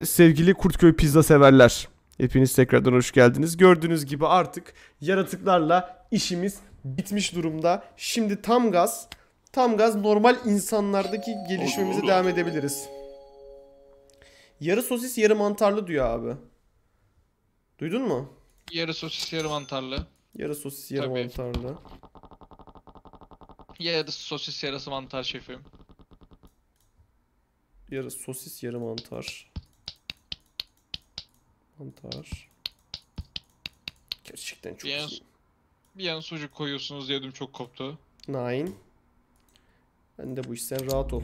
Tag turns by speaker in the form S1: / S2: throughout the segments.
S1: sevgili Kurtköy pizza severler. Hepiniz tekrardan hoş geldiniz. Gördüğünüz gibi artık yaratıklarla işimiz bitmiş durumda. Şimdi tam gaz normal insanlardaki gelişmemize devam edebiliriz. Yarı sosis yarı mantarlı diyor abi. Duydun mu?
S2: Yarı sosis yarı mantarlı.
S1: Yarı sosis yarı
S2: Tabii.
S1: mantarlı.
S2: Yarı sosis yarısı mantar şefim.
S1: Yarı sosis yarı mantar. Mantar. Gerçekten çok iyi.
S2: Bir yan sucuk koyuyorsunuz diye ödüm çok koptu.
S1: Nine. Ben de bu iş, sen rahat ol.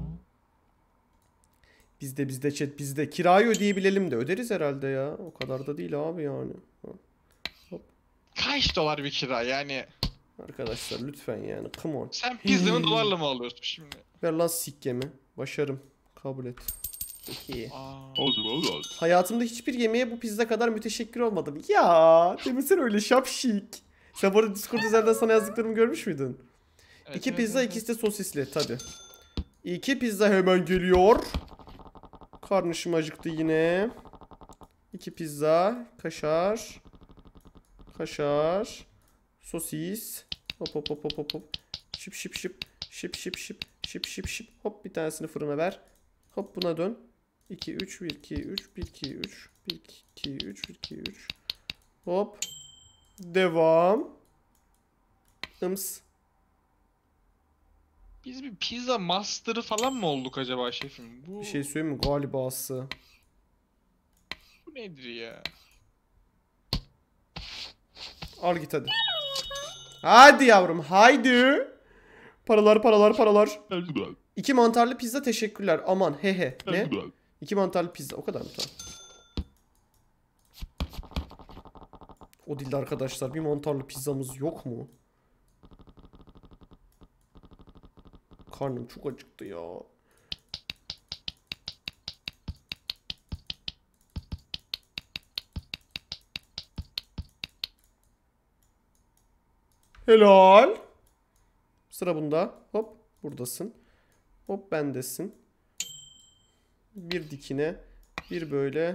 S1: Bizde chat bizde. Kirayı ödeyebilelim de öderiz herhalde ya. O kadar da değil abi yani. Hop.
S2: Kaç dolar bir kira yani?
S1: Arkadaşlar lütfen yani. Come on.
S2: Sen pizzanı dolarla mı alıyorsun şimdi?
S1: Ver lan sikkemi. Başarım. Kabul et. Peki.
S2: Aa.
S1: Hayatımda hiçbir yemeğe bu pizza kadar müteşekkir olmadım. Ya demesene öyle şapşik. Sen bu arada Discord üzerinden sana yazdıklarımı görmüş müydün?
S2: Evet,
S1: İki
S2: evet,
S1: pizza,
S2: evet.
S1: ikisi de sosisli tabi. İki pizza hemen geliyor. Karnışım acıktı yine. İki pizza, kaşar. Kaşar. Sosis. Hop hop hop hop hop hop. Şıp şıp şıp. Şıp şıp şıp. Şıp şıp şıp. Hop bir tanesini fırına ver. Hop buna dön. 2 3 1 2 3 1 2 3 1 2 3 1 2 3. Hop. Devam. Ims.
S2: Biz bir pizza master'ı falan mı olduk acaba şefim?
S1: Bir şey söyleyeyim mi? Galibası.
S2: Bu nedir ya?
S1: Al git hadi. Hadi yavrum haydi. Paralar. İki mantarlı pizza teşekkürler. Aman hehe. Ne? İki mantarlı pizza. O kadar mı? Tamam. O dilde arkadaşlar bir mantarlı pizzamız yok mu? Karnım çok acıktı ya. Helal. Sıra bunda. Hop buradasın. Hop bendesin. Bir dikine. Bir böyle.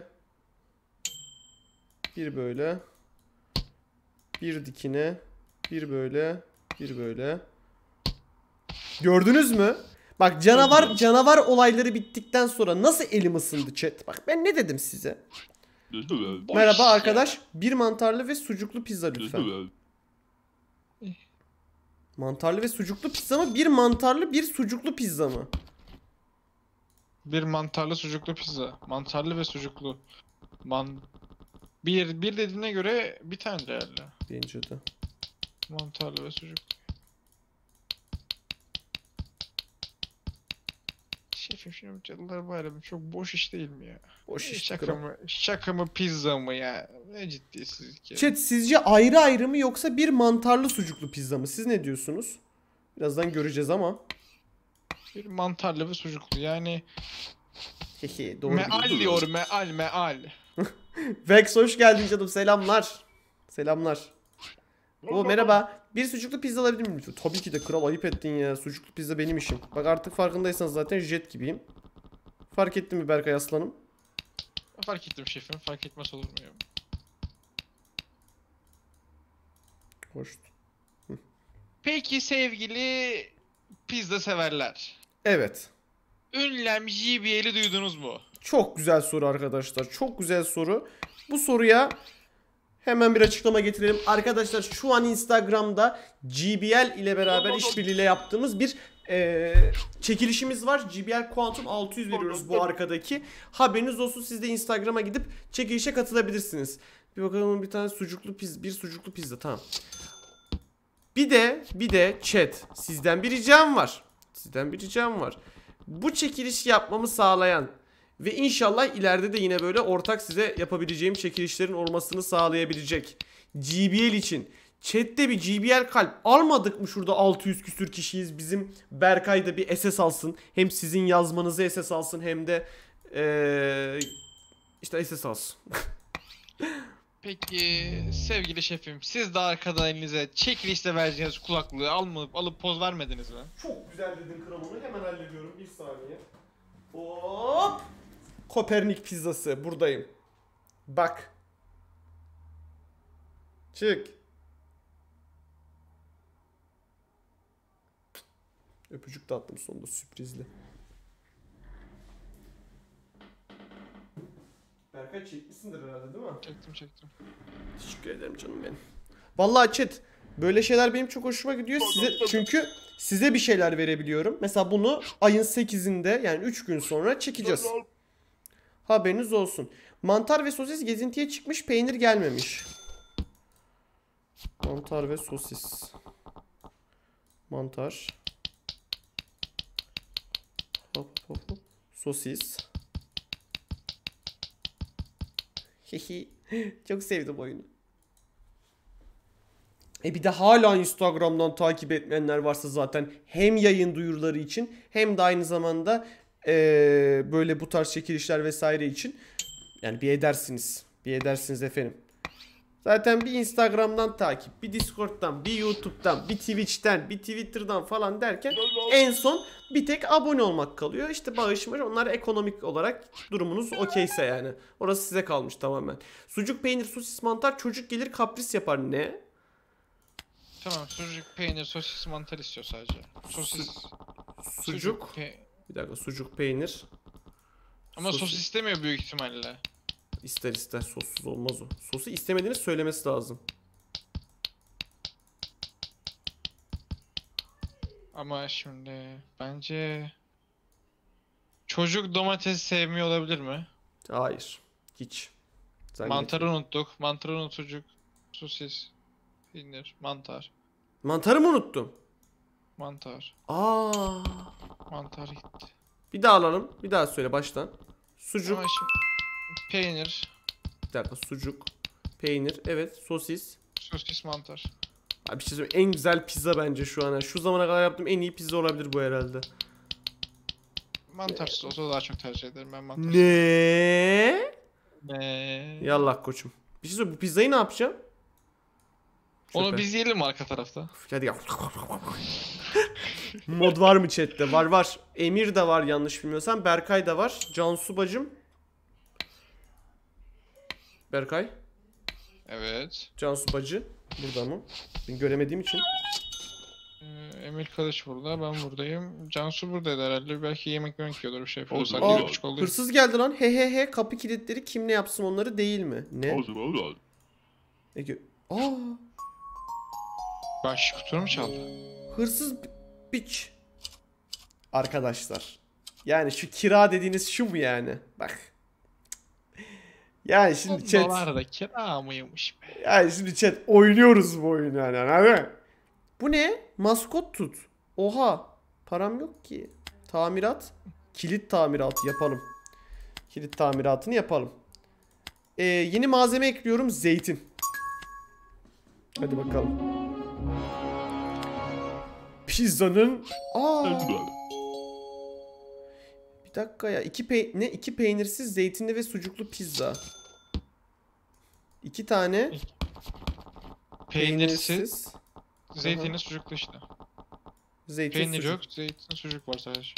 S1: Bir böyle. Bir dikine. Bir böyle. Bir böyle. Gördünüz mü? Bak canavar olayları bittikten sonra nasıl elim ısındı chat. Bak ben ne dedim size? Merhaba
S2: ya.
S1: arkadaş. Bir mantarlı ve sucuklu pizza lütfen. Mantarlı ve sucuklu pizza mı? Bir mantarlı bir sucuklu pizza mı?
S2: Bir mantarlı sucuklu pizza. Mantarlı ve sucuklu. Bir dediğine göre bir tane herhalde.
S1: Bence de.
S2: Mantarlı ve sucuklu. Şefim şimdi Cadılar Bayramı çok boş iş değil mi ya?
S1: Boş iş.
S2: Şaka mı pizza mı ya? Ne ciddiysizlik ya.
S1: Chat sizce ayrı ayrı mı yoksa bir mantarlı sucuklu pizza mı? Siz ne diyorsunuz? Birazdan göreceğiz ama.
S2: Bir mantarlı ve sucuklu yani.
S1: Hehe doğru.
S2: Meal diyor meal.
S1: Vex hoş geldin canım, selamlar. Selamlar. O merhaba. Bir sucuklu pizza alabilir miyim? Tabii ki de kral, ayıp ettin ya. Sucuklu pizza benim işim. Bak artık farkındaysanız zaten jet gibiyim. Fark ettin mi Berkay aslanım?
S2: Fark ettim şefim. Fark etmez olur mu ya?
S1: Hoş.
S2: Peki sevgili pizza severler.
S1: Evet.
S2: Ünlem JBL'i duydunuz mu?
S1: Çok güzel soru arkadaşlar. Çok güzel soru. Bu soruya hemen bir açıklama getirelim. Arkadaşlar şu an Instagram'da GBL ile beraber işbirliğiyle yaptığımız bir çekilişimiz var. GBL Quantum 600 veriyoruz bu arkadaki. Haberiniz olsun, siz de Instagram'a gidip çekilişe katılabilirsiniz. Bir bakalım, bir tane sucuklu pizza, bir sucuklu pizza, tamam. Bir de chat, sizden bir ricam var. Sizden bir ricam var. Bu çekilişi yapmamı sağlayan ve inşallah ileride de yine böyle ortak size yapabileceğim çekilişlerin olmasını sağlayabilecek GBL için chat'te bir GBL kalp almadık mı? Şurada 600 küsür kişiyiz. Bizim Berkay da bir SS alsın. Hem sizin yazmanızı SS alsın hem de işte SS alsın.
S2: Peki sevgili şefim, siz de arkadan elinize çekilişle vereceğiniz kulaklığı alıp poz vermediniz mi?
S1: Çok güzel dedin kral, onu hemen hallediyorum, bir saniye. Hop. Kopernik pizzası. Buradayım. Bak. Çık. Öpücük de attım sonunda sürprizli. Berkay çekmişsindir herhalde değil mi?
S2: Çektim.
S1: Teşekkür ederim canım benim. Vallahi chat böyle şeyler benim çok hoşuma gidiyor. Çünkü size bir şeyler verebiliyorum. Mesela bunu ayın 8'inde yani 3 gün sonra çekeceğiz. Haberiniz olsun. Mantar ve sosis gezintiye çıkmış, peynir gelmemiş. Mantar ve sosis. Mantar. Hop. Sosis. Hihi. Çok sevdim oyunu. Bir de hala Instagram'dan takip etmeyenler varsa zaten hem yayın duyuruları için hem de aynı zamanda böyle bu tarz çekilişler vesaire için yani bir edersiniz efendim. Zaten bir Instagram'dan takip, bir Discord'dan, bir YouTube'dan, bir Twitch'ten, bir Twitter'dan falan derken en son bir tek abone olmak kalıyor. İşte bağış var. Onlar ekonomik olarak durumunuz okeyse yani. Orası size kalmış tamamen. Sucuk, peynir, sosis, mantar, çocuk gelir kapris yapar. Ne?
S2: Tamam, sucuk, peynir, sosis, mantar istiyor sadece.
S1: Sucuk. Bir dakika, sucuk, peynir.
S2: Ama sosis istemiyor büyük ihtimalle.
S1: İster sossuz olmaz o. Sosu istemediğini söylemesi lazım.
S2: Ama şimdi bence çocuk domates sevmiyor olabilir mi?
S1: Hayır. Hiç.
S2: Mantarı unuttuk. Mantarı unuttuk. Sosis, peynir, mantar.
S1: Mantarı mı unuttum?
S2: Mantar. Mantar gitti.
S1: Bir daha alalım. Bir daha söyle baştan. Sucuk.
S2: Ama şimdi peynir.
S1: Bir dakika, sucuk. Peynir. Evet. Sosis.
S2: Sosis, mantar.
S1: Abi bir şey söyleyeyim. En güzel pizza bence şu an. Yani şu zamana kadar yaptığım en iyi pizza olabilir bu herhalde.
S2: Mantarsız olsa daha çok tercih ederim ben mantarsız.
S1: Ne? Yallah koçum. Bir şey söyleyeyim. Bu pizzayı ne yapacağım?
S2: Onu biz yiyelim mi arka tarafta?
S1: Hadi ya. Mod var mı chatte? Var. Emir de var yanlış bilmiyorsam. Berkay da var. Cansu bacım. Berkay.
S2: Evet.
S1: Cansu bacı. Burada mı? Ben göremediğim için.
S2: Emir Kılıç burada, ben buradayım. Cansu buradaydı herhalde. Belki yemek yiyordur bir şey falan.
S1: Hırsız geldi lan. He. Kapı kilitleri kim ne yapsın onları değil mi? Ne?
S2: Baş kutunu mu çaldı?
S1: Hırsız piç. Arkadaşlar. Yani şu kira dediğiniz şu mu yani? Bak. Yani şimdi chat.
S2: Dolar da kira mıymış be?
S1: Yani şimdi chat oynuyoruz bu oyunu yani. Hani? Bu ne? Maskot tut. Oha. Param yok ki. Tamirat. Kilit tamiratı yapalım. Kilit tamiratını yapalım. Yeni malzeme ekliyorum. Zeytin. Hadi bakalım. Pizzanın... Bir dakika ya. İki peynirsiz, zeytinli ve sucuklu pizza. 2 tane
S2: peynirsiz. Zeytinli sucuklu işte. Peynir
S1: sucuk.
S2: yok, zeytinli sucuk var sadece.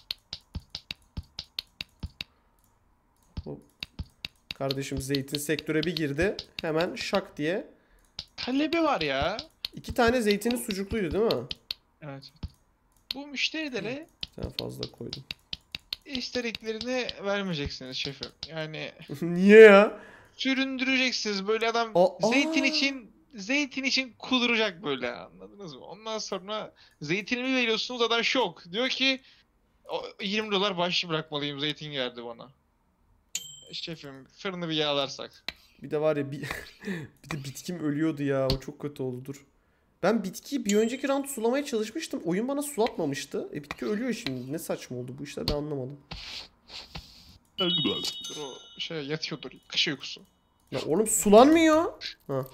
S1: Kardeşim zeytin sektöre bir girdi. Hemen şak diye.
S2: Talebi var ya.
S1: 2 tane zeytinli sucukluydu değil mi?
S2: Evet. Bu müşterilere
S1: Sen fazla koydun.
S2: istediklerini vermeyeceksiniz şefim. Yani
S1: niye ya?
S2: süründüreceksiniz böyle adam zeytin için kuduracak böyle, anladınız mı? Ondan sonra zeytinimi veriyorsunuz, adam şok. Diyor ki $20 bahşiş bırakmalıyım, zeytin geldi bana. Şefim fırını bir yağlarsak.
S1: Bir de var ya bir de bitkim ölüyordu ya, o çok kötü oldu. Dur. Ben bitkiyi bir önceki round sulamaya çalışmıştım. Oyun bana sulatmamıştı. Bitki ölüyor şimdi. Ne saçma oldu bu işler, ben anlamadım.
S2: Dur o yatıyordur. Kış uykusu.
S1: Ya oğlum sulanmıyor. Ha.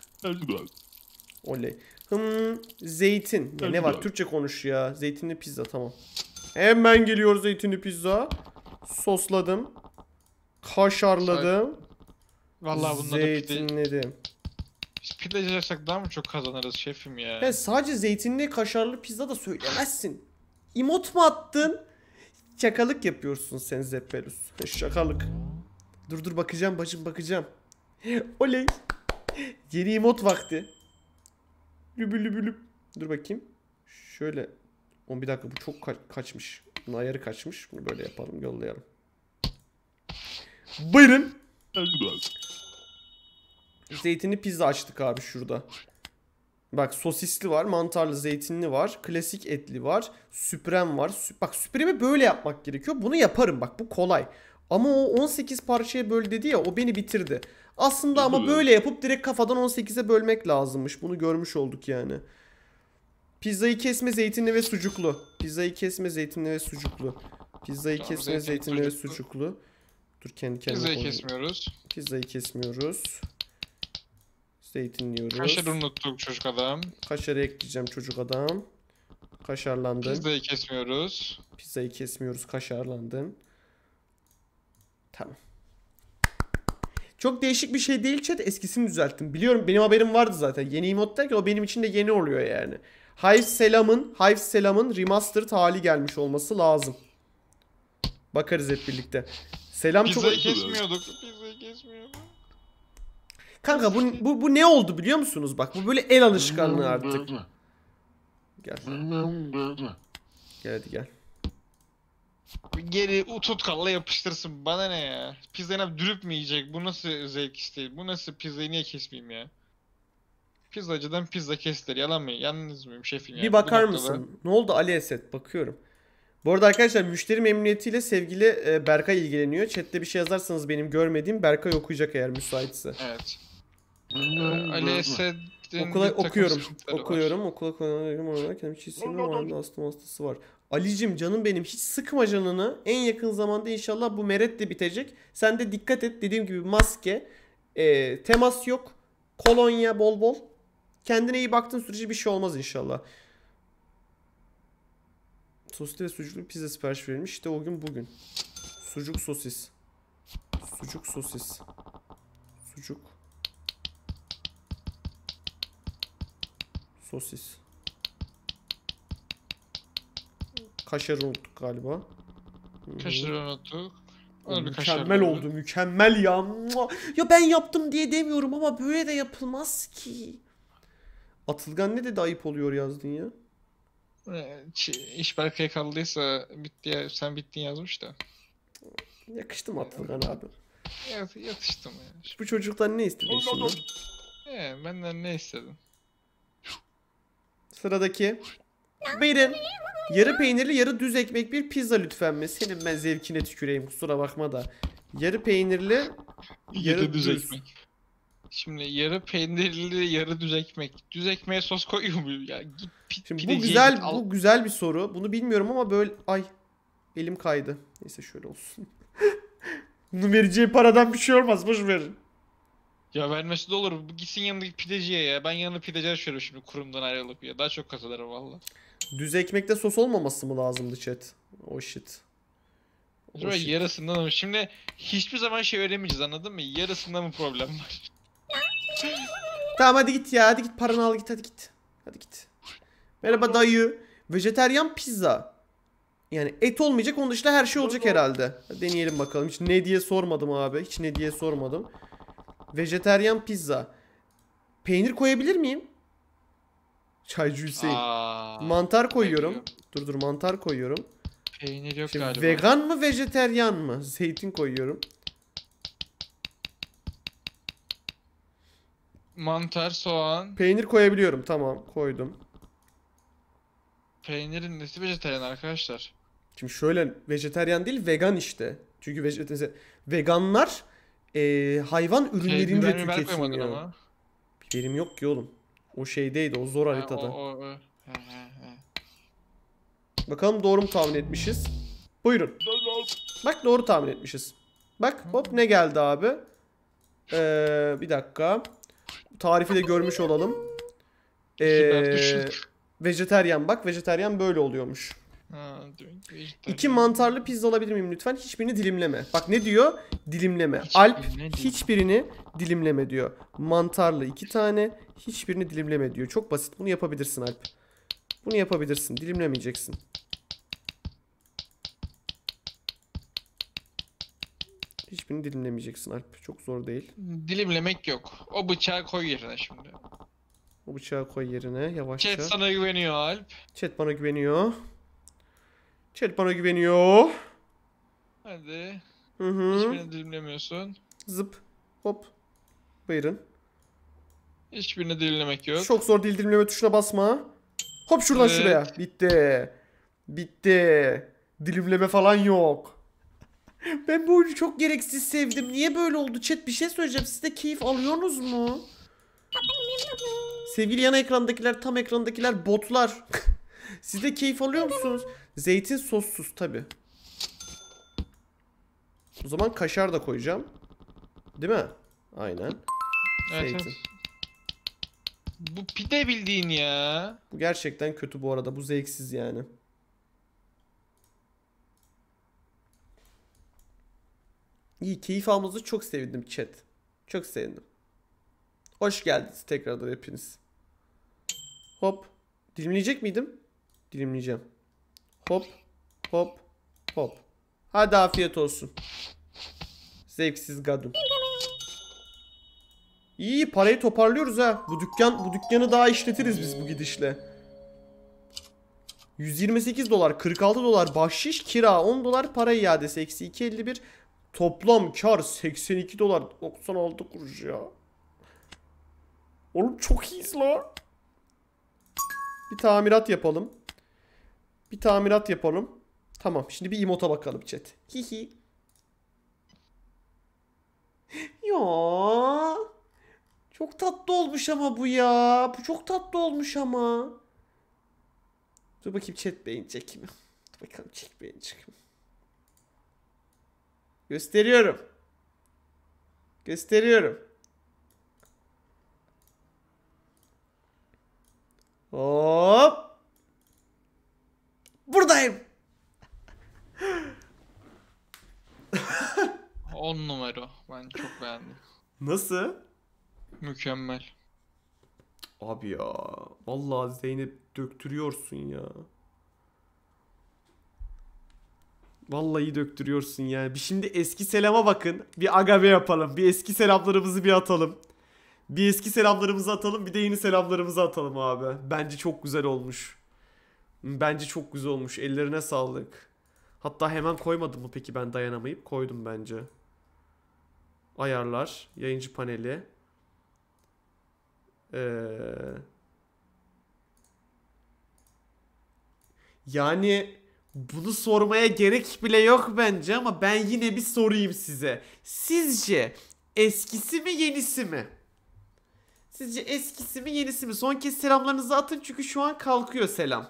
S1: Oley. Zeytin. Ya ne var? Türkçe konuş ya. Zeytinli pizza, tamam. Hemen geliyor zeytinli pizza. Sosladım. Kaşarladım.
S2: Vallahi bunları
S1: zeytinledim.
S2: Biz pidecilersek daha mı çok kazanırız şefim ya?
S1: Sadece zeytinli kaşarlı pizza da söylemezsin. İmot mu attın? Şakalık yapıyorsun sen Zeppelus. Şakalık. Dur bakacağım bacım bakacağım. Oley. Yeni emot vakti. Lübülübülüp. Dur bakayım. Şöyle. 11 dakika bu çok kaçmış. Bunun ayarı kaçmış. Bunu böyle yapalım yollayalım. Buyurun. Zeytinli pizza açtık abi şurada. Bak sosisli var, mantarlı zeytinli var, klasik etli var, süprem var. Bak süpremi böyle yapmak gerekiyor. Bunu yaparım bak bu kolay. Ama o 18 parçaya böl dedi ya o beni bitirdi. Aslında ama böyle yapıp direkt kafadan 18'e bölmek lazımmış. Bunu görmüş olduk yani. Pizzayı kesme zeytinli ve sucuklu. Pizzayı kesme zeytinli ve sucuklu. Pizzayı
S2: Tamam,
S1: kesme zeytinli ve sucuklu. Dur kendi kendime
S2: Pizzayı
S1: koyayım.
S2: kesmiyoruz.
S1: Pizzayı kesmiyoruz. Zeytinliyoruz.
S2: Kaşarı unuttuk çocuk adam.
S1: Kaşarı ekleyeceğim çocuk adam. Kaşarlandın.
S2: Pizzayı kesmiyoruz.
S1: Pizzayı kesmiyoruz. Kaşarlandın. Tamam. Çok değişik bir şey değil chat. Eskisini düzelttim. Biliyorum benim haberim vardı zaten. Yeni emot derken o benim için de yeni oluyor yani. Hive Selam'ın remastered hali gelmiş olması lazım. Bakarız hep birlikte. Selam çok...
S2: Pizzayı kesmiyorduk. Pizzayı kesmiyorduk.
S1: Kanka bu ne oldu biliyor musunuz? Bak bu böyle el alışkanlığı artık. Gel. Gel hadi gel.
S2: Geri tutkalla yapıştırsın. Bana ne ya? Pizzayı dürüp mü yiyecek? Bu nasıl zevk işte? Bu nasıl pizzayı niye kesmeyeyim ya? Pizzacıdan pizza kestiler. Yalan mı? Yalnız mıyım şefim ya?
S1: Bir bakar mısın? Ne oldu Ali Esed? Bakıyorum. Bu arada arkadaşlar müşteri memnuniyetiyle sevgili Berkay ilgileniyor. Chat'te bir şey yazarsanız benim görmediğim Berkay okuyacak eğer müsaitse.
S2: Evet. Ali Esed'in
S1: Okuyorum. Okula koyuyorum. Orada kendim hiç hissetmiyorum. Orada astım hastası var. Alicim canım benim hiç sıkma canını. En yakın zamanda inşallah bu meret de bitecek. Sen de dikkat et. Dediğim gibi maske. Temas yok. Kolonya bol bol. Kendine iyi baktığın sürece bir şey olmaz inşallah. Sosisli ve sucuklu pizza sipariş verilmiş. İşte o gün bugün. Sucuk sosis. Sucuk sosis. Sucuk. Sosis. Kaşarı unuttuk galiba.
S2: Kaşarı unuttuk.
S1: Mükemmel oldu. Mükemmel ya. Ya ben yaptım diye demiyorum ama böyle de yapılmaz ki. Atılgan ne dedi ayıp oluyor yazdın ya.
S2: İş Berkay'a kaldıysa bitti ya, sen bittin yazmış da.
S1: Yakıştı mı Atılgan abi?
S2: Yatıştım ya.
S1: Bu çocuktan ne istedin şimdi?
S2: Benden ne istedin?
S1: Sıradaki. Buyurun. Yarı peynirli yarı düz ekmek bir pizza lütfen mi? Senin ben zevkine tüküreyim kusura bakma da. Yarı peynirli yarı düz
S2: ekmek. Şimdi yarı peynirli yarı düz ekmek. Düz ekmeğe sos koyuyor mu ya?
S1: Şimdi bu güzel bir soru. Bunu bilmiyorum ama böyle ay elim kaydı. Neyse şöyle olsun. Bunun vereceği paradan bir şey olmaz. Boş verin.
S2: Ya vermesi de olur. Gitsin yanındaki pideciye ya. Ben yanına pideci açıyorum şimdi kurumdan ayrılıp ya. Daha çok kazanırım valla.
S1: Düz ekmekte sos olmaması mı lazımdı chat? Oh shit.
S2: Yarısından mı? Şimdi hiçbir zaman şey öğrenemeyeceğiz anladın mı? Yarısında mı problem var?
S1: Tamam hadi git ya. Hadi git paranı al git hadi git. Hadi git. Merhaba dayı. Vejeteryan pizza. Yani et olmayacak onun dışında her şey olacak herhalde. Hadi deneyelim bakalım. Hiç ne diye sormadım abi. Hiç ne diye sormadım. Vejeteryan pizza. Peynir koyabilir miyim? Çaycı Hüseyin. Mantar koyuyorum. Dur mantar koyuyorum.
S2: Peynir yok
S1: şimdi
S2: galiba.
S1: Vegan mı vejeteryan mı? Zeytin koyuyorum.
S2: Mantar, soğan.
S1: Peynir koyabiliyorum. Tamam koydum.
S2: Peynirin nesi vejetaryen arkadaşlar?
S1: Şimdi şöyle vejeteryan değil vegan işte. Çünkü veganlar hayvan ürünlerini de tüketmiyor. Biberim yok ki oğlum. O şeydeydi o zor haritada. Bakalım doğru mu tahmin etmişiz? Buyurun. Bak doğru tahmin etmişiz. Bak hop ne geldi abi? Bir dakika. Tarifi de görmüş olalım. Vejeteryan bak vejeteryan böyle oluyormuş. 2 mantarlı pizza alabilir miyim lütfen? Hiçbirini dilimleme. Bak ne diyor? Dilimleme. Alp hiçbirini dilimleme diyor. Mantarlı 2 tane. Hiçbirini dilimleme diyor. Çok basit. Bunu yapabilirsin Alp. Bunu yapabilirsin. Dilimlemeyeceksin. Hiçbirini dilimlemeyeceksin Alp. Çok zor değil.
S2: Dilimlemek yok. O bıçağı koy yerine şimdi.
S1: O bıçağı koy yerine yavaşça.
S2: Chat sana güveniyor Alp.
S1: Chat bana güveniyor. Chat bana güveniyor.
S2: Hadi.
S1: Hı hı.
S2: Hiçbirini dilimlemiyorsun.
S1: Zıp. Hop. Buyurun.
S2: Hiçbirini dilimlemek yok.
S1: Çok zor değil, dilimleme tuşuna basma. Hop şuradan
S2: Evet.
S1: şuraya. Bitti. Bitti. Dilimleme falan yok. Ben bu oyunu çok gereksiz sevdim. Niye böyle oldu? Chat bir şey söyleyeceğim. Siz de keyif alıyorsunuz mu? Sevgili yan ekrandakiler, tam ekrandakiler botlar. Siz de keyif alıyor musunuz? Zeytin sossuz tabi. O zaman kaşar da koyacağım. Değil mi? Aynen.
S2: Evet,
S1: Zeytin.
S2: evet. Bu pide bildiğin ya.
S1: Bu gerçekten kötü bu arada. Bu zevksiz yani. İyi, keyif almanızı çok sevindim chat. Çok sevindim. Hoş geldiniz tekrardan hepiniz. Hop. Dilimleyecek miydim? Dilimleyeceğim. Hop. Hop. Hop. Hadi afiyet olsun. Zevksiz gadun. İyi, parayı toparlıyoruz ha. Bu dükkanı daha işletiriz biz bu gidişle. 128 dolar, 46 dolar bahşiş, kira 10 dolar, para iadesi eksi 2.51. Toplam kar 82 dolar 96 kuruş ya. Oğlum çok iyiyiz lan. Bir tamirat yapalım. Bir tamirat yapalım. Tamam, şimdi bir emota bakalım chat. Hihi. Ya. Çok tatlı olmuş ama bu ya. Bu çok tatlı olmuş ama. Dur bakayım chat beğenecek mi? Dur bakalım chat beğenecek mi? Gösteriyorum. Gösteriyorum. Hop. Buradayım.
S2: 10 numara. Ben çok beğendim.
S1: Nasıl?
S2: Mükemmel.
S1: Abi ya. Vallahi Zeynep döktürüyorsun ya. Vallahi döktürüyorsun yani. Bir şimdi eski selama bakın. Bir agave yapalım. Bir eski selamlarımızı bir atalım. Bir eski selamlarımızı atalım. Bir de yeni selamlarımızı atalım abi. Bence çok güzel olmuş. Bence çok güzel olmuş. Ellerine sağlık. Hatta hemen koymadım mı peki ben dayanamayıp? Koydum bence. Ayarlar. Yayıncı paneli. Yani bunu sormaya gerek bile yok bence ama ben yine bir sorayım size. Sizce eskisi mi yenisi mi? Sizce eskisi mi yenisi mi? Son kez selamlarınızı atın çünkü şu an kalkıyor selam.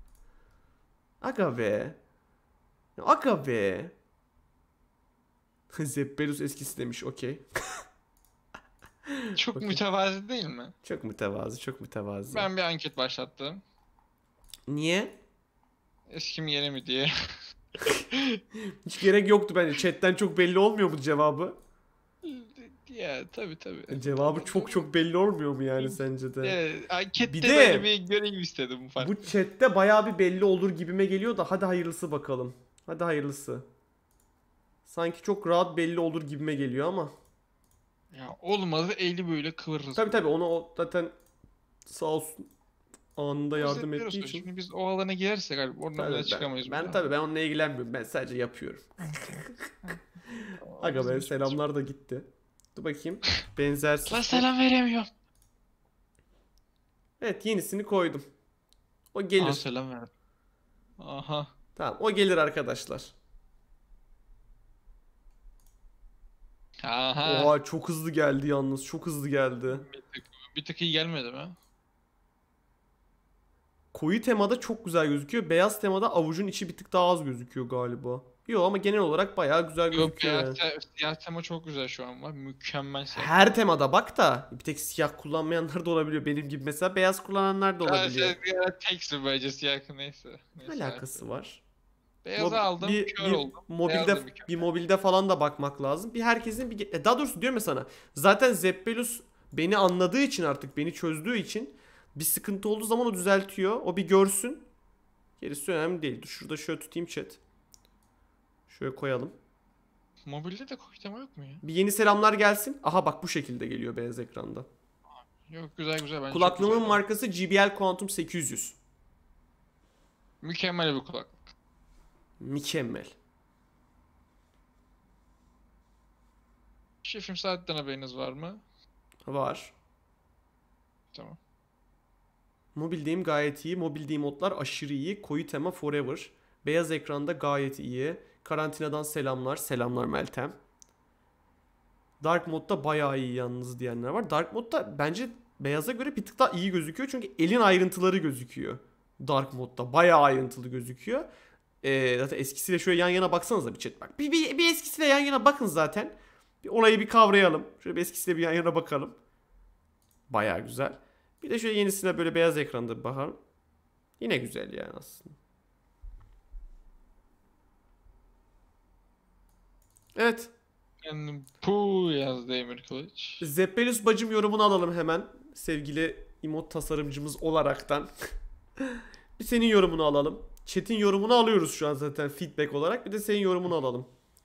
S1: Aga be. Aga be. Zeppelus eskisi demiş, okey.
S2: Çok
S1: Okey.
S2: mütevazi değil mi?
S1: Çok mütevazı, çok mütevazı.
S2: Ben bir anket başlattım.
S1: Niye?
S2: Eski mi yeni mi diye.
S1: Hiç gerek yoktu bence. Chatten çok belli olmuyor mu cevabı?
S2: Ya tabii.
S1: Cevabı çok belli olmuyor mu yani sence de?
S2: Ankette
S1: Bir de-
S2: böyle bir göreyim istedim bu farklı.
S1: Bu chatte bayağı bir belli olur gibime geliyor da hadi hayırlısı bakalım. Hadi hayırlısı. Sanki çok rahat belli olur gibime geliyor ama.
S2: Ya olmadı eli böyle kıvırırız.
S1: Tabii onu o zaten sağ olsun anında yardım
S2: Özetliyoruz
S1: ettiği
S2: da
S1: için.
S2: Şimdi biz o alana girersek abi oradan bile çıkamayız.
S1: Ben onunla ilgilenmiyorum. Ben sadece yapıyorum. Aga be, selamlar da gitti. Dur bakayım. Benzersiz.
S2: Lan selam veremiyorum.
S1: Evet, yenisini koydum. O gelir.
S2: Aa, selam verdim. Aha.
S1: Tamam, o gelir arkadaşlar.
S2: Aha.
S1: Oha, çok hızlı geldi yalnız. Çok hızlı geldi.
S2: Bir tık iyi gelmedi mi?
S1: Koyu temada çok güzel gözüküyor. Beyaz temada avucun içi bir tık daha az gözüküyor galiba. Yok ama genel olarak bayağı güzel
S2: Yok
S1: gözüküyor
S2: ya,
S1: yani.
S2: siyah tema çok güzel şu an var. Mükemmel siyah.
S1: Her temada bak da bir tek siyah kullanmayanlar da olabiliyor. Benim gibi mesela beyaz kullananlar da
S2: Ya
S1: olabiliyor.
S2: ya teksin bence siyah neyse.
S1: Ne alakası var?
S2: Beyazı aldım, kör oldum. Beyaz da
S1: Bir mobilde falan da bakmak lazım. Bir herkesin daha doğrusu diyorum ya sana. Zaten Zeppelus beni anladığı için, artık beni çözdüğü için bir sıkıntı olduğu zaman o düzeltiyor. O bir görsün. Gerisi önemli değil. Dur şurada şöyle tutayım chat. Şöyle koyalım.
S2: Mobilde de koy tema yok mu ya?
S1: Bir yeni selamlar gelsin. Aha bak bu şekilde geliyor beyaz ekranda.
S2: Yok, güzel güzel, bence çok
S1: Kulaklığımın
S2: güzel.
S1: markası JBL Quantum 800.
S2: Mükemmel bir kulaklık.
S1: Mükemmel.
S2: Şefim, saatten haberiniz var mı?
S1: Var.
S2: Tamam.
S1: Mobildeyim gayet iyi. Mobilde modlar aşırı iyi. Koyu tema forever. Beyaz ekranda gayet iyi. Karantinadan selamlar. Selamlar Meltem. Dark modda bayağı iyi yalnız diyenler var. Dark modda bence beyaza göre bir tık daha iyi gözüküyor. Çünkü elin ayrıntıları gözüküyor. Dark modda bayağı ayrıntılı gözüküyor. Zaten eskisiyle şöyle yan yana baksanıza bir chat bak. Bir eskisiyle yan yana bakın zaten. Bir olayı bir kavrayalım. Şöyle bir eskisiyle bir yan yana bakalım. Bayağı güzel. Bir de şöyle yenisine böyle beyaz ekranda bir bakalım. Yine güzel yani aslında. Evet.
S2: Yani pu yazdı Emir Kılıç.
S1: Zeppelus bacım yorumunu alalım hemen. Sevgili emot tasarımcımız olaraktan. Bir senin yorumunu alalım. Chat'in yorumunu alıyoruz şu an zaten feedback olarak. Bir de senin yorumunu alalım.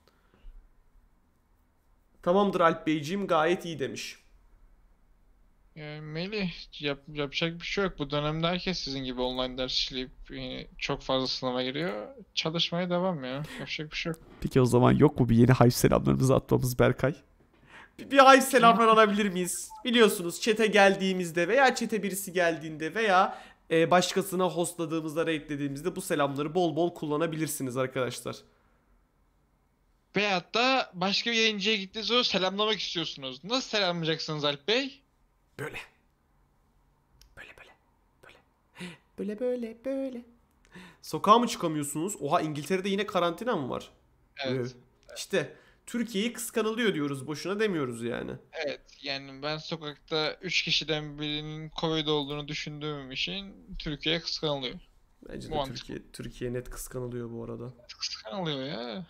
S1: Tamamdır Alp Beyciğim, gayet iyi demiş.
S2: Yani Melih, yapacak bir şey yok. Bu dönemde herkes sizin gibi online ders işleyip çok fazla sınava giriyor. Çalışmaya devam ya. Yapacak bir şey yok.
S1: Peki o zaman yok mu bir yeni hype selamlarımızı atmamız Berkay? Bir hype selamlar alabilir miyiz? Biliyorsunuz chat'e geldiğimizde veya chat'e birisi geldiğinde veya başkasına hostladığımızda, raidlediğimizde bu selamları bol bol kullanabilirsiniz arkadaşlar.
S2: Veyahut da başka bir yayıncıya gittiğiniz zaman selamlamak istiyorsunuz. Nasıl selamlayacaksınız Alp Bey?
S1: Böyle. Böyle böyle. Böyle. Böyle böyle böyle. Sokağa mı çıkamıyorsunuz? Oha, İngiltere'de yine karantina mı var?
S2: Evet.
S1: İşte Türkiye'yi kıskanılıyor diyoruz. Boşuna demiyoruz yani.
S2: Evet, yani ben sokakta 3 kişiden birinin Covid olduğunu düşündüğüm için Türkiye kıskanılıyor.
S1: Bence
S2: Bu
S1: de
S2: mantıklı.
S1: Türkiye net kıskanılıyor bu arada.
S2: Kıskanılıyor ya.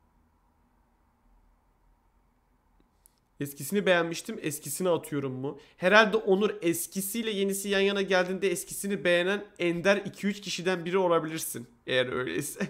S1: Eskisini beğenmiştim, eskisini atıyorum mu? Herhalde Onur, eskisiyle yenisi yan yana geldiğinde eskisini beğenen ender 2-3 kişiden biri olabilirsin. Eğer öyleyse.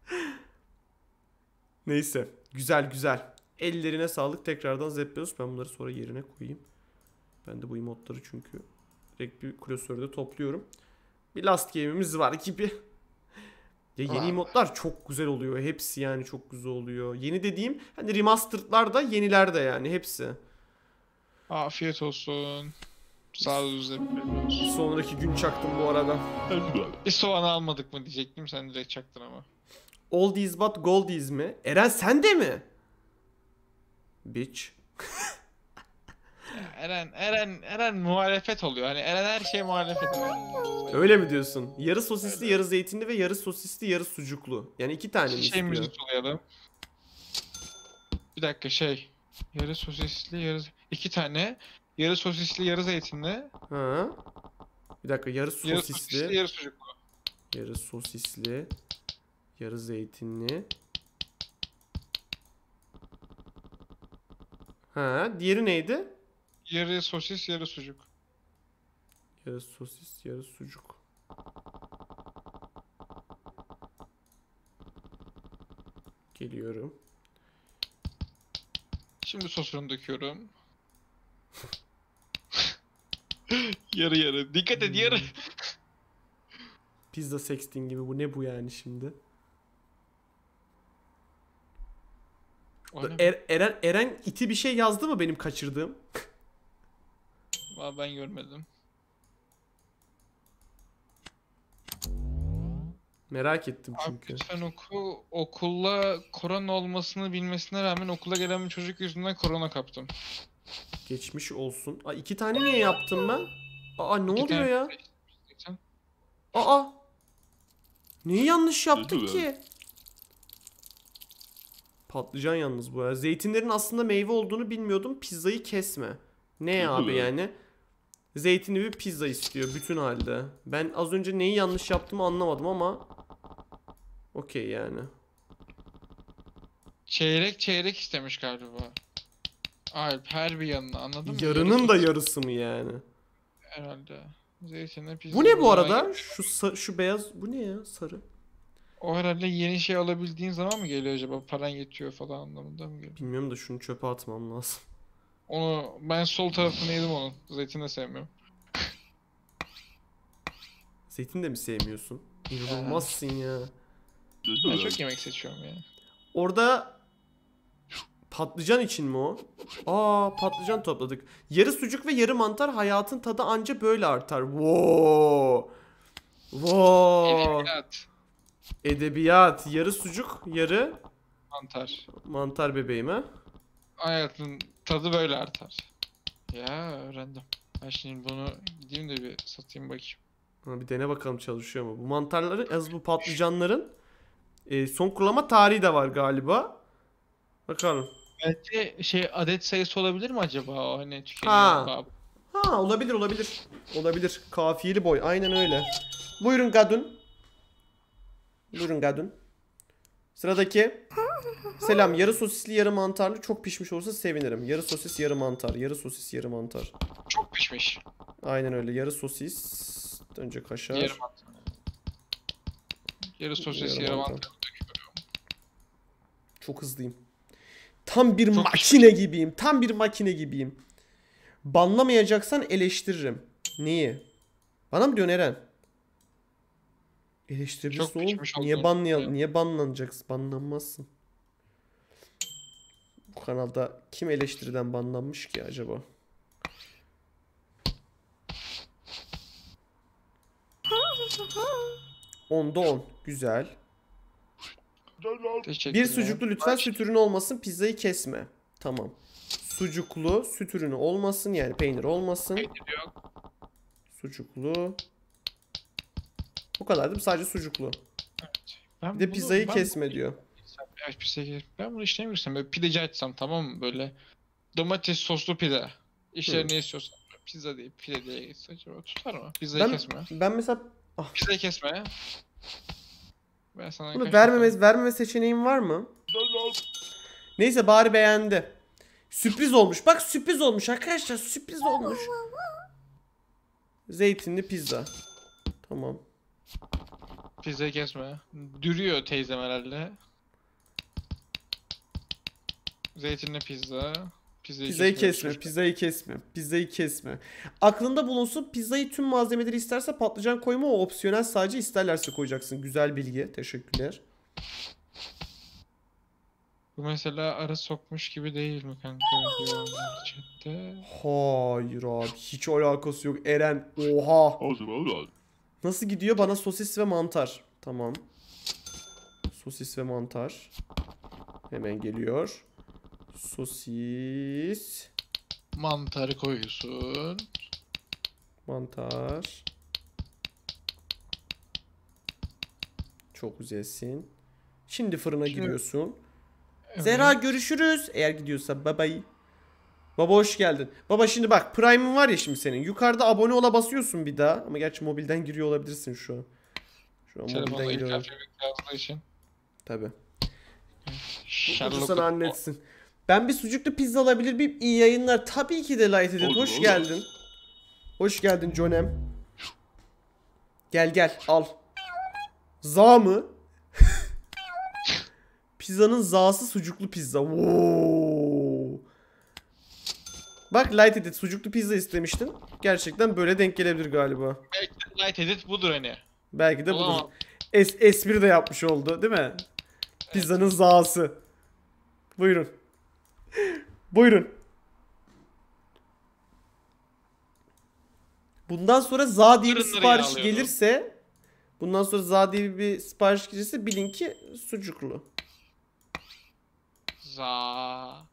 S1: Neyse. Güzel güzel. Ellerine sağlık tekrardan Zeppelus. Ben bunları sonra yerine koyayım. Ben de bu emotları çünkü direkt bir klasörde topluyorum. Bir last game'imiz var gibi. Ya yeni emotlar çok güzel oluyor. Hepsi yani çok güzel oluyor. Yeni dediğim hani remastered'lar da yeniler de yani hepsi.
S2: Afiyet olsun. Sağ olun.
S1: Sonraki gün çaktım bu arada.
S2: Bir soğan almadık mı diyecektim, sen direkt çaktın ama.
S1: Oldies but goldies mi? Eren sen de mi? Bitch.
S2: Ya Eren muhalefet oluyor. Hani Eren her şeye muhalefet ediyor.
S1: Öyle mi diyorsun? Yarı sosisli, yarı zeytinli ve yarı sosisli, yarı sucuklu. Yani 2 tane mi istiyor?
S2: Şeyimizi sulayalım. Bir dakika yarı sosisli, yarı... 2 tane. Yarı sosisli, yarı zeytinli.
S1: Ha. Bir dakika, yarı
S2: Yarı
S1: sosisli,
S2: sosisli, yarı sucuklu.
S1: yarı sosisli, yarı zeytinli. Ha, diğeri neydi?
S2: Yarı sosis, yarı sucuk.
S1: Yarı sosis, yarı sucuk. Geliyorum.
S2: Şimdi sosunu döküyorum. Yarı yarı. Dikkat et, yarı.
S1: Pizza sexting gibi, bu ne bu yani şimdi? Eren iti bir şey yazdı mı benim kaçırdığım?
S2: Aa, ben görmedim.
S1: Merak ettim
S2: Abi
S1: çünkü.
S2: lütfen oku. Okulla korona olmasını bilmesine rağmen okula gelen bir çocuk yüzünden korona kaptım.
S1: Geçmiş olsun. Aa, 2 tane niye yaptım ben? Aa, ne
S2: İki
S1: oluyor
S2: tane
S1: ya?
S2: değiştirmişsin.
S1: Aa. Neyi yanlış yaptık ki? Patlıcan yalnız bu ya. Zeytinlerin aslında meyve olduğunu bilmiyordum. Pizzayı kesme. Ne abi yani? Zeytinli bir pizza istiyor bütün halde. Ben az önce neyi yanlış yaptığımı anlamadım ama okey yani.
S2: Çeyrek istemiş galiba. Alp her bir yanına, anladın mı?
S1: Yarının da yarısı mı yani?
S2: Herhalde. Zeytinle pizza.
S1: Bu ne bu arada? Şu beyaz bu ne ya? Sarı.
S2: O herhalde yeni şey alabildiğin zaman mı geliyor acaba? Paran yetiyor falan anlamında mı geliyor?
S1: Bilmiyorum da şunu çöpe atmam lazım.
S2: Onu ben sol tarafını yedim onun. Zeytin de sevmiyorum.
S1: Zeytin de mi sevmiyorsun?
S2: Ee,
S1: İnanılmazsın ya.
S2: Ben çok yemek seçiyorum ya.
S1: Orada patlıcan için mi o? Aa, patlıcan topladık. Yarı sucuk ve yarı mantar, hayatın tadı anca böyle artar. Wow. Wow.
S2: Edebiyat,
S1: Edebiyat. Yarı sucuk, yarı
S2: mantar.
S1: mantar bebeğim ha.
S2: Hayatın tadı böyle artar. Ya öğrendim. Ben şimdi bunu gideyim de bir satayım bakayım.
S1: Ha, bir dene bakalım çalışıyor mu? Bu mantarların, bu patlıcanların son kullanma tarihi de var galiba. Bakalım.
S2: Bence şey adet sayısı olabilir mi acaba o hani tükeniyor
S1: Ha.
S2: babı.
S1: Ha, olabilir olabilir. Olabilir. Kafiyeli boy. Aynen öyle. Buyurun Gadun. Buyurun Gadun. Sıradaki. Selam. Yarı sosisli yarı mantarlı. Çok pişmiş olursa sevinirim. Yarı sosis yarı mantar. Yarı sosis yarı mantar.
S2: Çok pişmiş.
S1: Aynen öyle. Yarı sosis. Önce kaşar.
S2: Yarı mantar. Yarı sosis
S1: Yarı
S2: yarı
S1: mantar.
S2: mantar.
S1: Çok hızlıyım. Tam bir
S2: Çok
S1: makine gibiyim. Tam bir makine gibiyim. Banlamayacaksan eleştiririm. Neyi? Bana mı diyorsun Eren? Eleştirebilirsin
S2: Çok
S1: oğlum.
S2: pişmiş
S1: Niye
S2: olduğunu
S1: banlayalım?
S2: düşünüyorum.
S1: Niye banlanacaksın? Banlanmazsın. Bu kanalda kim eleştiriden banlanmış ki acaba? Onda 10. Güzel. Bir sucuklu lütfen, süt ürünü olmasın. Pizzayı kesme. Tamam. Sucuklu, süt ürünü olmasın, yani peynir olmasın.
S2: Peynir yok.
S1: Sucuklu. Bu kadar değil mi? Sadece sucuklu.
S2: Ben
S1: Bir de
S2: bunu-
S1: pizzayı
S2: ben
S1: kesme diyor.
S2: Evet, ben bunu işlemiyorsam böyle pideci açsam tamam mı böyle domates soslu pide. İşleri ne istiyorsan pizza değil pide diye gitse acaba tutar mı? Pizzayı kesme.
S1: Ben mesela
S2: Pizzayı kesme. Ben sana
S1: bunu
S2: kaç
S1: vermeme seçeneğim var mı? Neyse, bari beğendi. Sürpriz olmuş. Bak, sürpriz olmuş arkadaşlar. Sürpriz olmuş. Zeytinli pizza. Tamam.
S2: pizzayı kesme. Dürüyor teyzem herhalde. Zeytinli pizza.
S1: Pizzayı
S2: kesmiyoruz
S1: kesme,
S2: çocuk.
S1: pizzayı kesme, pizzayı kesme. Aklında bulunsun, pizzayı tüm malzemeleri isterse patlıcan koyma, o opsiyonel, sadece isterlerse koyacaksın. Güzel bilgi, teşekkürler.
S2: Bu mesela arı sokmuş gibi değil mi kanka diyorlar chatte.
S1: Hayır abi, hiç alakası yok Eren. Oha. Nasıl gidiyor? Bana sosis ve mantar. Tamam. Sosis ve mantar. Hemen geliyor. Sosis.
S2: Mantarı koyuyorsun.
S1: Mantar. Çok güzelsin. Şimdi fırına
S2: Şimdi-
S1: giriyorsun.
S2: Evet.
S1: Zehra, görüşürüz. Eğer gidiyorsa bye bye. Baba hoş geldin. Baba şimdi bak, Prime'ın var ya şimdi senin. Yukarıda abone ola basıyorsun bir daha. Ama gerçi mobilden giriyor olabilirsin şu an. Şu an
S2: Telefonla
S1: mobilden
S2: ilk
S1: giriyor.
S2: harfi yazdığı için.
S1: Tabi.
S2: Sherlock
S1: Sana
S2: Holmes.
S1: annetsin. Ben bir sucuklu pizza alabilir miyim? İyi yayınlar. Tabii ki de Light Edit. Hoş geldin. Hoş geldin Jonem. Gel al. Za mı? Pizzanın za'sı sucuklu pizza. Wow. Bak Light Edit, sucuklu pizza istemiştin. Gerçekten böyle denk gelebilir galiba.
S2: Belki de Light Edit budur hani.
S1: Belki de budur.
S2: Olamaz.
S1: Espri de yapmış oldu değil mi? Pizzanın za'sı. Buyurun. Buyurun. Bundan sonra za diye bir
S2: Fırınları
S1: sipariş
S2: yağlıyordu.
S1: gelirse, bundan sonra za diye bir sipariş gelirse bilin ki sucuklu.
S2: Za.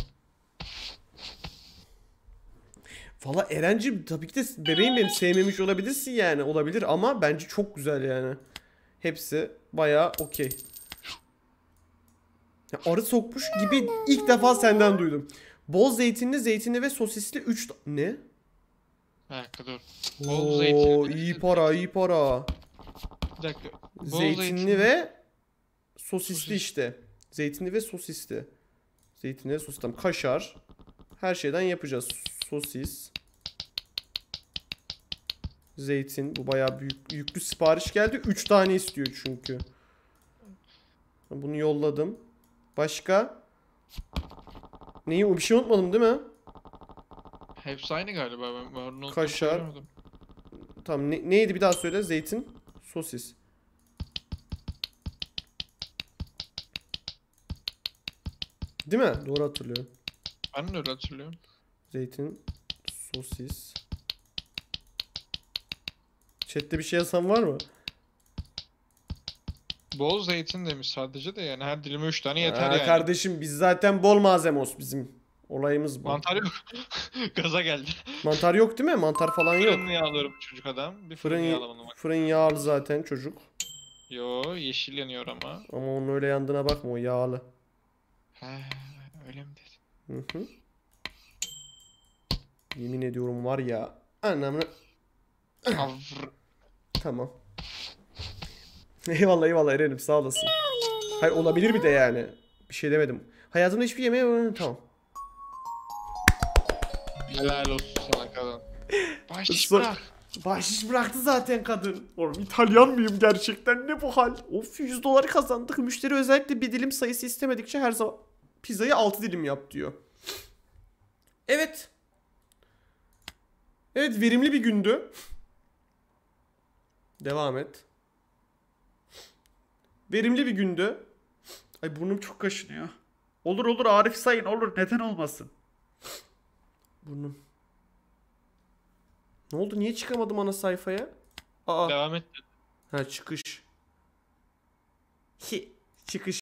S1: Valla Erencim, tabii ki de bebeğim benim, sevmemiş olabilirsin yani. Olabilir ama bence çok güzel yani. Hepsi bayağı okey. Ya, arı sokmuş gibi ilk defa senden duydum. Bol zeytinli ve sosisli 3 ne?
S2: Bir dakika dur.
S1: Oo,
S2: zeytinli.
S1: iyi para, iyi para.
S2: Bir dakika. Bol
S1: Zeytinli ve sosisli
S2: Sosis.
S1: işte. Zeytinli ve sosisli. Zeytinli ve sosisli. Tamam, kaşar. Her şeyden yapacağız. Sosis. Zeytin. Bu bayağı büyük, yüklü sipariş geldi. 3 tane istiyor çünkü. Bunu yolladım. Başka? Neyi? Bir şey unutmadım değil mi?
S2: Hepsi aynı galiba. Ben onu
S1: Kaşar.
S2: söylemedim.
S1: Tamam neydi bir daha söyle. Zeytin. Sosis. Değil mi? Doğru hatırlıyorum.
S2: Ben de öyle hatırlıyorum.
S1: Zeytin. Sosis. Chat'te bir şey yazan var mı?
S2: Bol zeytin demiş sadece de yani her dilime 3 tane yeter yani.
S1: Kardeşim biz zaten bol malzemos bizim. Olayımız bu.
S2: Mantar yok. Gaza geldi.
S1: Mantar yok değil mi? Mantar falan yok.
S2: Fırın yağlıyorum çocuk adam. Bir fırın yağlamadım bak.
S1: Fırın yağlı zaten çocuk.
S2: Yo yeşil yanıyor ama.
S1: Ama onun öyle yandığına bakma, o yağlı.
S2: He öyle mi dedin?
S1: Hı hı. Yemin ediyorum var ya. Anlamına.
S2: Avr.
S1: Tamam. Eyvallah eyvallah Eren'im, sağ olasın. Hayır olabilir bir de yani. Bir şey demedim. Hayatımda hiçbir yemeğe tamam.
S2: Helal olsun sana kadın. Bahşiş
S1: Sor-
S2: bırak.
S1: Bahşiş bıraktı zaten kadın. Oğlum İtalyan mıyım gerçekten, ne bu hal? Of, $100 kazandık. Müşteri özellikle bir dilim sayısı istemedikçe her zaman pizzayı 6 dilim yap diyor. Evet. Evet, verimli bir gündü. Devam et. Verimli bir gündü. Ay burnum çok kaşınıyor. Olur olur Arif Sayın, olur, neden olmasın. Burnum. Ne oldu, niye çıkamadım ana sayfaya? Aa.
S2: Devam et.
S1: Ha, çıkış. Çıkış